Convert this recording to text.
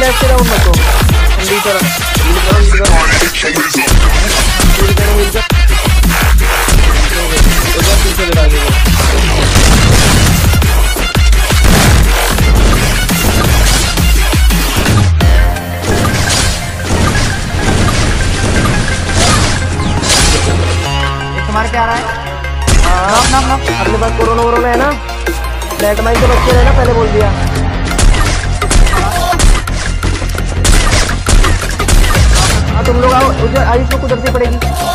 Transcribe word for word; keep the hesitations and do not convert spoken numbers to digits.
Left से round मत हो अंदर तरफ उधर पीछे लगा के तुम्हारे क्या आ रहा है? हाँ नॉक नॉक अपने पास कोरोना वोरोना है ना, लैंड माइन के बच्चे है ना, पहले बोल दिया। हाँ तुम लोग आओ, उधर आयुष को उधर से पड़ेगी।